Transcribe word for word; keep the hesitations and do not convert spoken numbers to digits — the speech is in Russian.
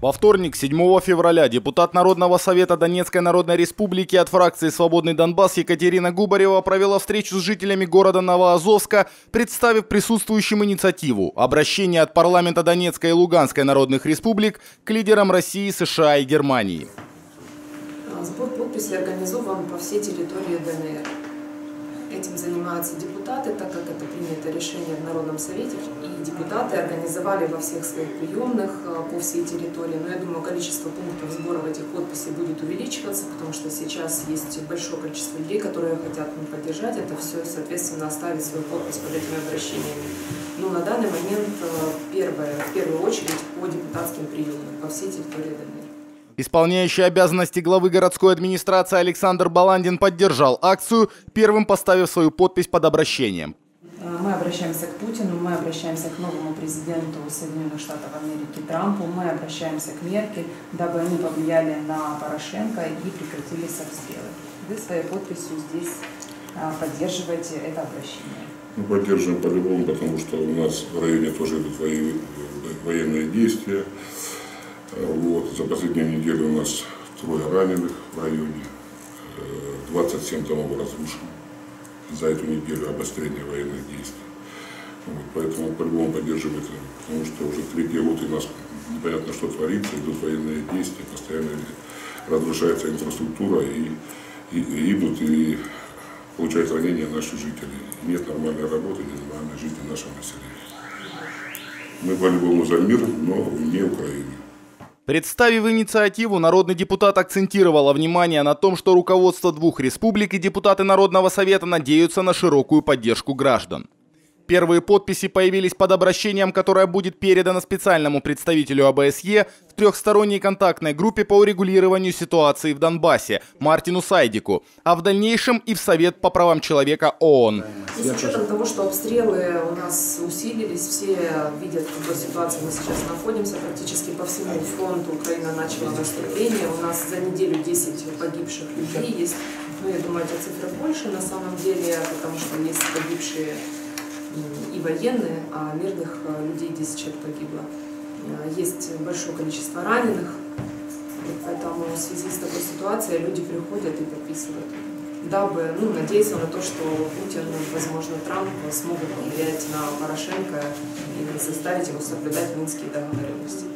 Во вторник, седьмого февраля, депутат Народного совета Донецкой Народной Республики от фракции «Свободный Донбасс» Екатерина Губарева провела встречу с жителями города Новоазовска, представив присутствующим инициативу «Обращение от парламента Донецкой и Луганской Народных Республик к лидерам России, США и Германии». Сбор подписей организован по всей территории ДНР. Этим занимаются депутаты, так как это принято решение в Народном совете. И депутаты организовали во всех своих приемных по всей территории. Но я думаю, количество пунктов сбора этих подписей будет увеличиваться, потому что сейчас есть большое количество людей, которые хотят поддержать это все и, соответственно, оставить свою подпись под этими обращениями. Но на данный момент первое, в первую очередь по депутатским приемным по всей территории ДНР. Исполняющий обязанности главы городской администрации Александр Баландин поддержал акцию, первым поставив свою подпись под обращением. Мы обращаемся к Путину, мы обращаемся к новому президенту Соединенных Штатов Америки Трампу, мы обращаемся к Меркель, дабы они повлияли на Порошенко и прекратились обстрелы. Вы своей подписью здесь поддерживаете это обращение. Мы поддерживаем по-любому, потому что у нас в районе тоже идут военные действия. Вот. За последнюю неделю у нас трое раненых в районе, двадцать семь домов разрушено. За эту неделю обострение военных действий. Вот. Поэтому по-любому поддерживаем это, потому что уже третий год у нас непонятно, что творится, идут военные действия, постоянно разрушается инфраструктура, и, и, и идут, и получают ранения наши жители. И нет нормальной работы, нет нормальной жизни нашего населения. Мы по-любому за мир, но вне Украины. Представив инициативу, народный депутат акцентировала внимание на том, что руководство двух республик и депутаты Народного совета надеются на широкую поддержку граждан. Первые подписи появились под обращением, которое будет передано специальному представителю ОБСЕ в трехсторонней контактной группе по урегулированию ситуации в Донбассе Мартину Сайдику, а в дальнейшем и в Совет по правам человека ООН. И с учетом того, что обстрелы у нас усилились, все видят, в какой ситуации мы сейчас находимся. Практически по всему фронту Украина начала наступление. У нас за неделю десять погибших людей есть. Ну, я думаю, эти цифры больше на самом деле, потому что есть погибшие и военные, а мирных людей десять человек погибло. Есть большое количество раненых, поэтому в связи с такой ситуацией люди приходят и подписывают, дабы, ну, надеяться на то, что Путин, возможно, Трамп смогут повлиять на Порошенко и заставить его соблюдать минские договоренности.